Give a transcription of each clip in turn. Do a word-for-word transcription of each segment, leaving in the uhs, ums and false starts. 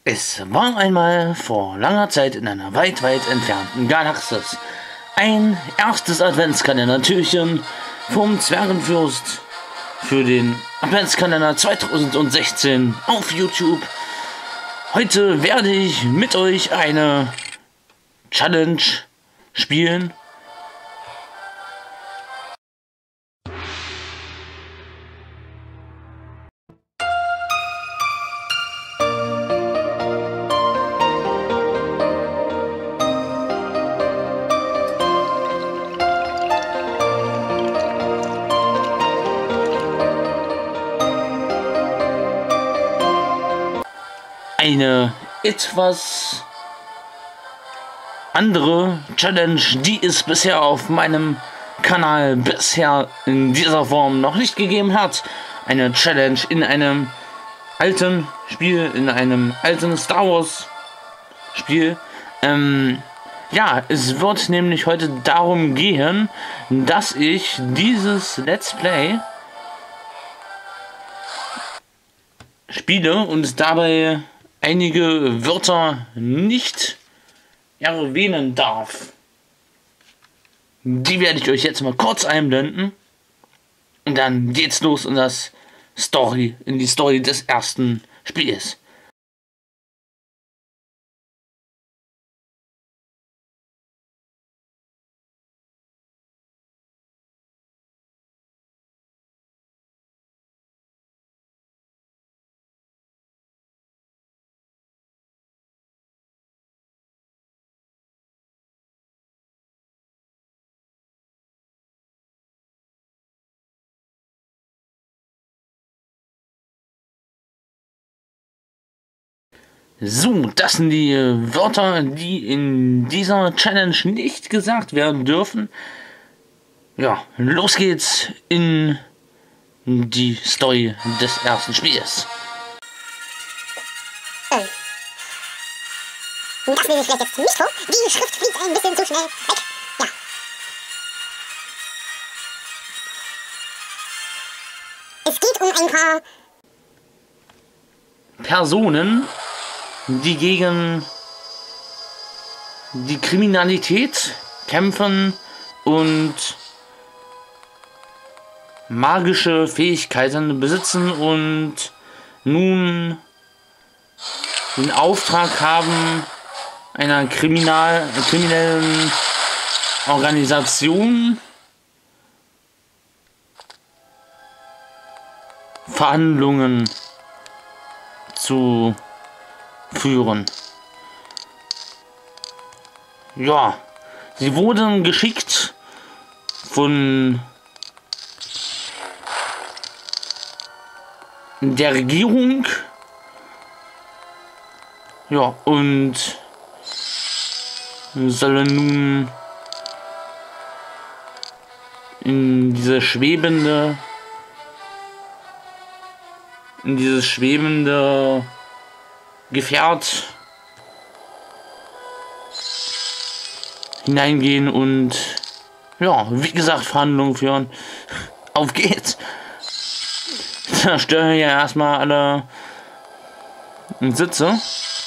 Es war einmal vor langer Zeit in einer weit, weit entfernten Galaxis ein erstes Adventskalender-Türchen vom Zwergenfürst für den Adventskalender zweitausendsechzehn auf YouTube. Heute werde ich mit euch eine Challenge spielen. Eine etwas andere Challenge, die es bisher auf meinem Kanal bisher in dieser Form noch nicht gegeben hat. Eine Challenge in einem alten Spiel, in einem alten Star Wars Spiel. Ähm, ja, es wird nämlich heute darum gehen, dass ich dieses Let's Play spiele und dabei einige Wörter nicht erwähnen darf. Die werde ich euch jetzt mal kurz einblenden. Und dann geht's los in das Story, in die Story des ersten Spiels. So, das sind die Wörter, die in dieser Challenge nicht gesagt werden dürfen. Ja, los geht's in die Story des ersten Spiels. Ähm. Das lese ich vielleicht jetzt nicht vor. Die Schrift fliegt ein bisschen zu schnell weg. Ja. Es geht um ein paar Personen, die gegen die Kriminalität kämpfen und magische Fähigkeiten besitzen und nun den Auftrag haben, einer Kriminal kriminellen Organisation Verhandlungen zu führen. Ja, sie wurden geschickt von der Regierung. Ja, und sollen nun in diese schwebende in dieses schwebende Gefährt hineingehen und ja, wie gesagt, Verhandlungen führen. Auf geht's! Zerstöre ja erstmal alle Sitze.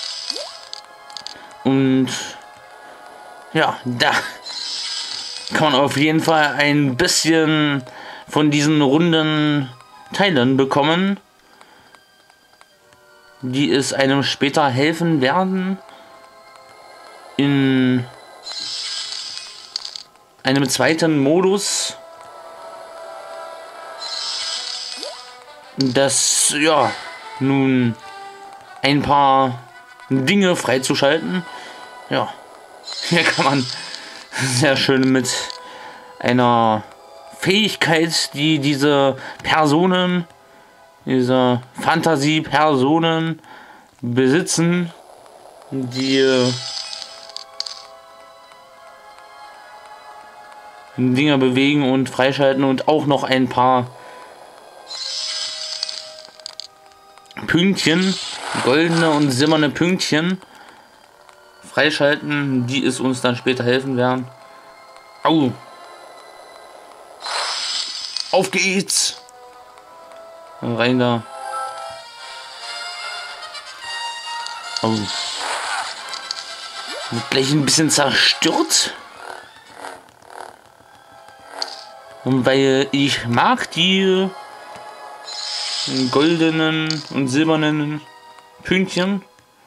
Und ja, da kann man auf jeden Fall ein bisschen von diesen runden Teilen bekommen, die es einem später helfen werden, in einem zweiten Modus das, ja, nun ein paar Dinge freizuschalten. Ja, hier kann man sehr schön mit einer Fähigkeit, die diese Personen diese Fantasie-Personen besitzen, die äh, Dinger bewegen und freischalten und auch noch ein paar Pünktchen, goldene und silberne Pünktchen freischalten, die es uns dann später helfen werden. Au! Auf geht's! Rein da. Oh. Wird gleich ein bisschen zerstört. Und weil ich mag die goldenen und silbernen Pünktchen.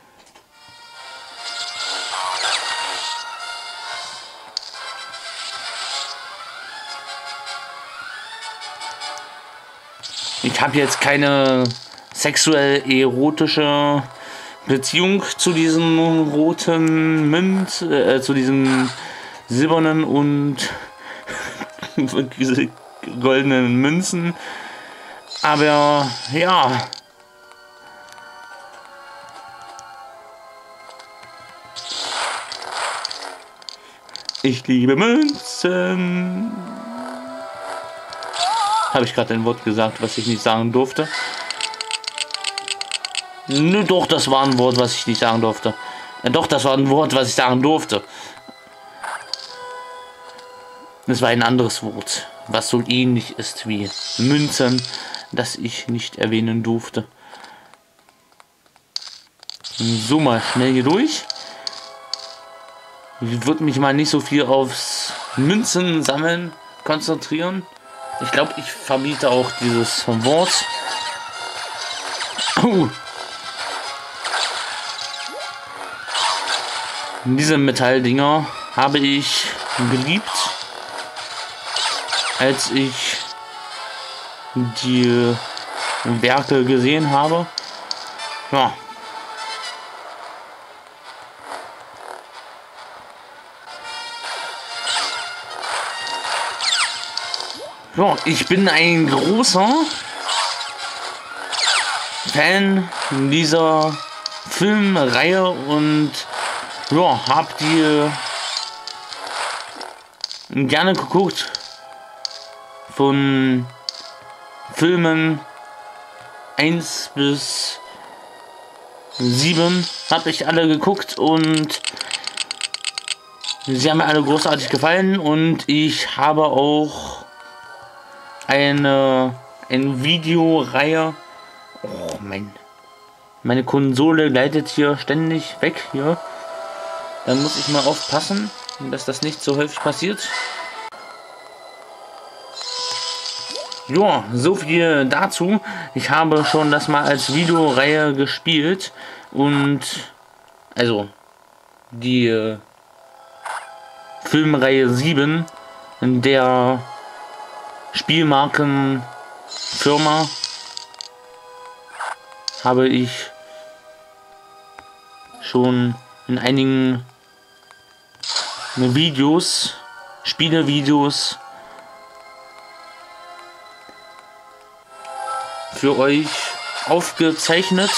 Ich habe jetzt keine sexuell erotische Beziehung zu diesen roten Münz, äh, zu diesen silbernen und goldenen Münzen. Aber ja. Ich liebe Münzen. Habe ich gerade ein Wort gesagt, was ich nicht sagen durfte? Nö, doch, das war ein Wort, was ich nicht sagen durfte. Ja, doch, das war ein Wort, was ich sagen durfte. Es war ein anderes Wort, was so ähnlich ist wie Münzen, das ich nicht erwähnen durfte. So, mal schnell hier durch. Ich würde mich mal nicht so viel aufs Münzen sammeln konzentrieren. Ich glaube, ich verbiete auch dieses Wort. Oh. Diese Metalldinger habe ich geliebt, als ich die Werke gesehen habe. Ja. Ja, ich bin ein großer Fan dieser Filmreihe und ja, hab die gerne geguckt. Von Filmen eins bis sieben habe ich alle geguckt und sie haben mir alle großartig gefallen und ich habe auch eine, eine Videoreihe. Oh, mein, meine Konsole gleitet hier ständig weg hier. Dann muss ich mal aufpassen, dass das nicht so häufig passiert. Ja, so viel dazu. Ich habe schon das mal als Videoreihe gespielt und also die äh, Filmreihe sieben der Spielmarkenfirma habe ich schon in einigen Videos, Spielevideos für euch aufgezeichnet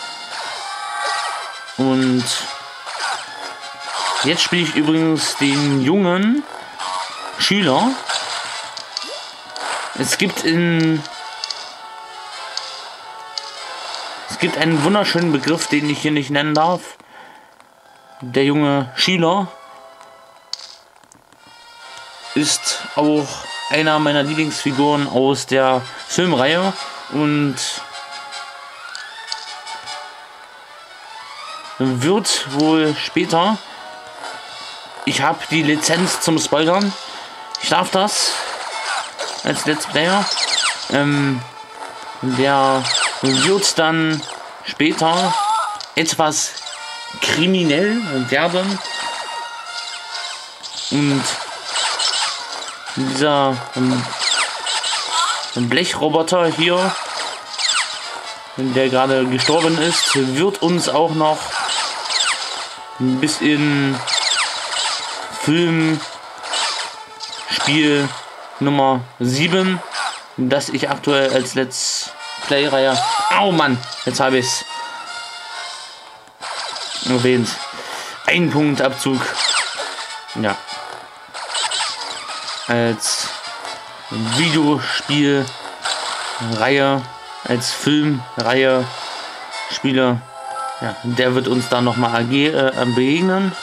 und jetzt spiele ich übrigens den jungen Schüler. Es gibt in es gibt einen wunderschönen Begriff, den ich hier nicht nennen darf. Der junge Schüler ist auch einer meiner Lieblingsfiguren aus der Filmreihe und wird wohl später, ich habe die Lizenz zum Spoilern, ich darf das als Let's Player, ähm, der wird dann später etwas kriminell werden und dieser ähm, Blechroboter hier, der gerade gestorben ist, wird uns auch noch bis in Film Spiel Nummer sieben, das ich aktuell als Let's Play-Reihe. Au Mann, jetzt habe ich es erwähnt. Ein Punkt Abzug. Ja. Als Videospielreihe, als Filmreihe Spieler. Ja, der wird uns dann nochmal äh, begegnen.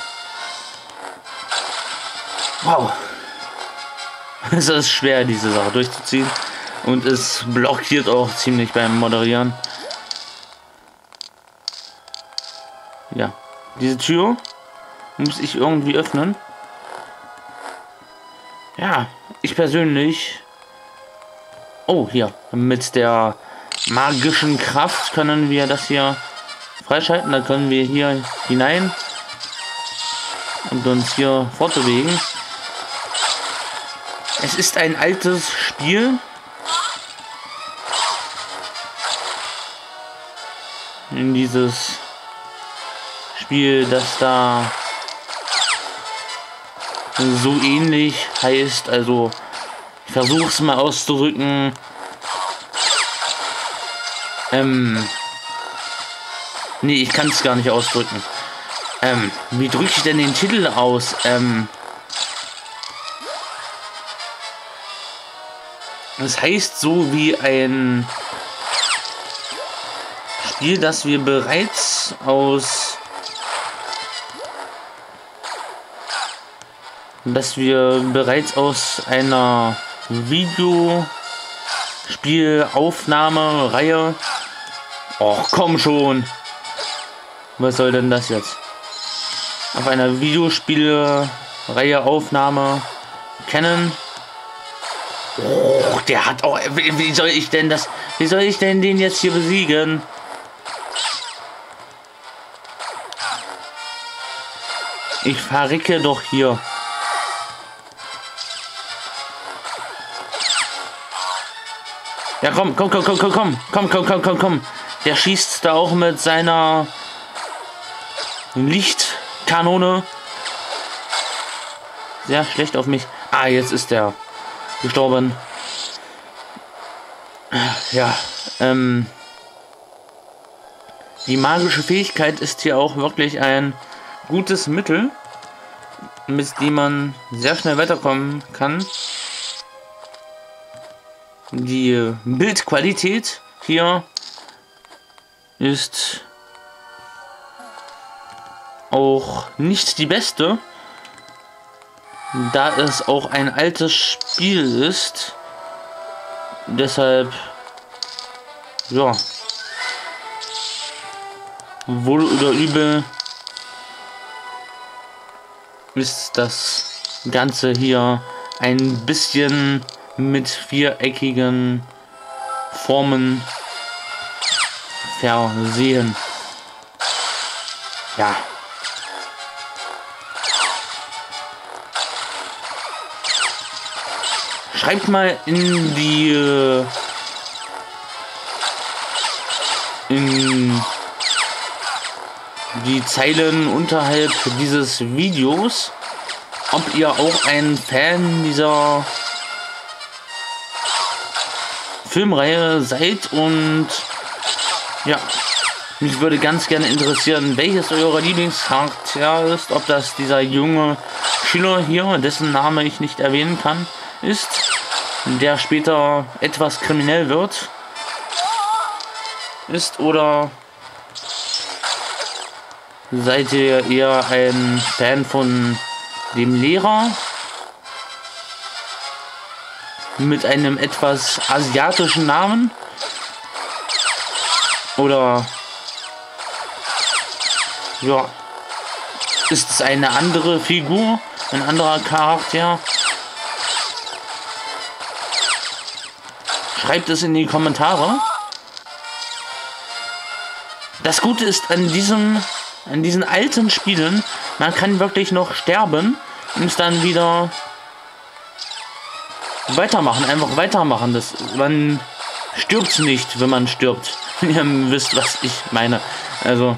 Wow. Es ist schwer, diese Sache durchzuziehen. Und es blockiert auch ziemlich beim Moderieren. Ja, diese Tür muss ich irgendwie öffnen. Ja, ich persönlich... Oh, hier. Mit der magischen Kraft können wir das hier freischalten. Da können wir hier hinein und uns hier fortbewegen. Es ist ein altes Spiel. In dieses Spiel, das da so ähnlich heißt, also ich versuche es mal auszudrücken. Ähm, nee, ich kann es gar nicht ausdrücken. Ähm, wie drücke ich denn den Titel aus? Ähm, das heißt so wie ein Spiel, das wir bereits aus dass wir bereits aus einer Videospielaufnahmereihe. Och, komm schon. Was soll denn das jetzt? Auf einer Videospielreihe Aufnahme kennen. Oh, der hat auch. Wie soll ich denn das? Wie soll ich denn den jetzt hier besiegen? Ich verrecke doch hier. Ja, komm, komm, komm, komm, komm, komm, komm, komm, komm, komm, komm. Der schießt da auch mit seiner Lichtkanone sehr schlecht auf mich. Ah, jetzt ist der gestorben. Ja, ähm, die magische Fähigkeit ist hier auch wirklich ein gutes Mittel, mit dem man sehr schnell weiterkommen kann. Die Bildqualität hier ist auch nicht die beste, da es auch ein altes Spiel ist. Deshalb, ja, wohl oder übel ist das Ganze hier ein bisschen mit viereckigen Formen versehen. Ja. Schreibt mal in die in die Zeilen unterhalb dieses Videos, ob ihr auch ein Fan dieser Filmreihe seid, und ja, mich würde ganz gerne interessieren, welches eurer Lieblingscharakter ist, ob das dieser junge Schüler hier, dessen Name ich nicht erwähnen kann, ist, der später etwas kriminell wird, ist, oder seid ihr eher ein Fan von dem Lehrer mit einem etwas asiatischen Namen, oder ja, ist es eine andere Figur, ein anderer Charakter? Schreibt es in die Kommentare. Das Gute ist an diesem an diesen alten Spielen, man kann wirklich noch sterben und dann wieder weitermachen, einfach weitermachen. Das, man stirbt nicht, wenn man stirbt. Ihr wisst, was ich meine. Also,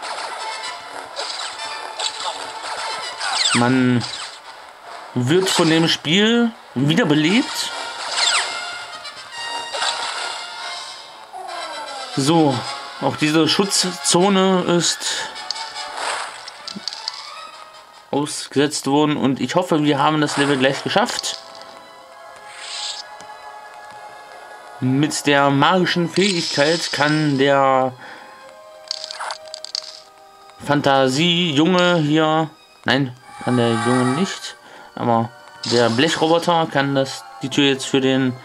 man wird von dem Spiel wiederbelebt. So, auch diese Schutzzone ist ausgesetzt worden, und ich hoffe, wir haben das Level gleich geschafft. Mit der magischen Fähigkeit kann der Fantasie-Junge hier, nein, kann der Junge nicht, aber der Blechroboter kann das die Tür jetzt für den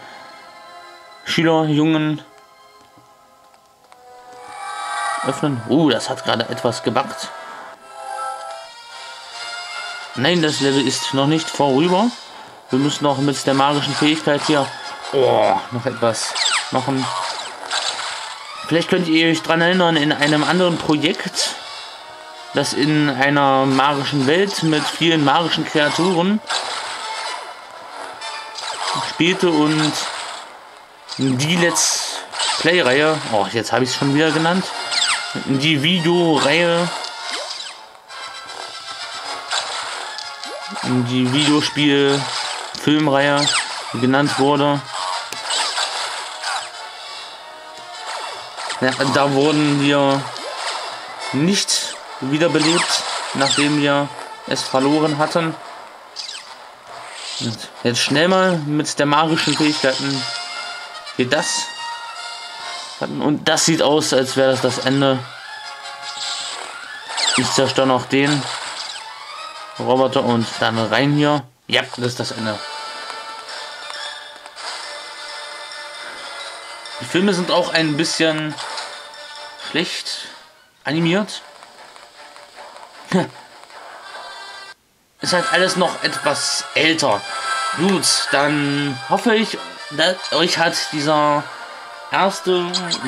Schüler-Jungen öffnen. Uh, das hat gerade etwas gebackt. Nein, das Level ist noch nicht vorüber. Wir müssen noch mit der magischen Fähigkeit hier oh, noch etwas machen. Vielleicht könnt ihr euch daran erinnern, in einem anderen Projekt, das in einer magischen Welt mit vielen magischen Kreaturen spielte und die Let's Play-Reihe, oh, jetzt habe ich es schon wieder genannt, die Videoreihe, die Videospiel-Filmreihe genannt wurde. Ja, da wurden wir nicht wiederbelebt, nachdem wir es verloren hatten. Und jetzt schnell mal mit der magischen Fähigkeiten hier das. Und das sieht aus, als wäre das das Ende. Ich zerstöre noch den Roboter und dann rein hier. Ja, das ist das Ende. Die Filme sind auch ein bisschen schlecht animiert. Ist halt alles noch etwas älter. Gut, dann hoffe ich, dass euch hat dieser erste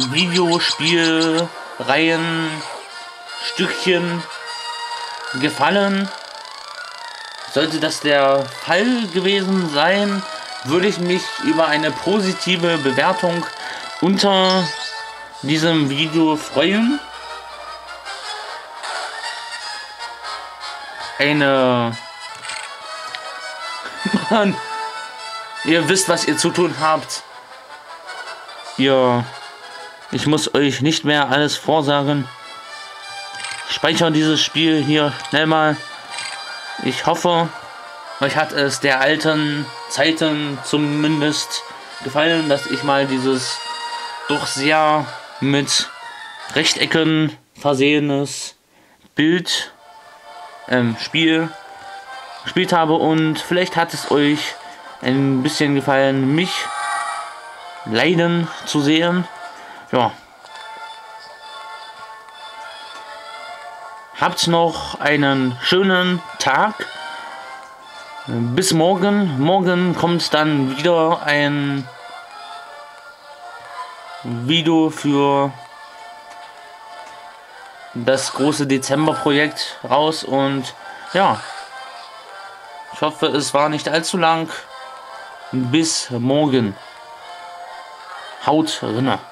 Videospielreihen-Stückchen gefallen. Sollte das der Fall gewesen sein, würde ich mich über eine positive Bewertung unter diesem Video freuen. Eine... Mann, ihr wisst, was ihr zu tun habt. Ihr... Ich muss euch nicht mehr alles vorsagen. Speichern dieses Spiel hier schnell mal. Ich hoffe, euch hat es der alten Zeiten zumindest gefallen, dass ich mal dieses doch sehr mit Rechtecken versehenes Bild ähm, Spiel gespielt habe, und vielleicht hat es euch ein bisschen gefallen, mich leiden zu sehen. Ja. Habt noch einen schönen Tag. Bis morgen. Morgen kommt dann wieder ein Video für das große Dezember-Projekt raus. Und ja, ich hoffe, es war nicht allzu lang. Bis morgen. Haut rinne.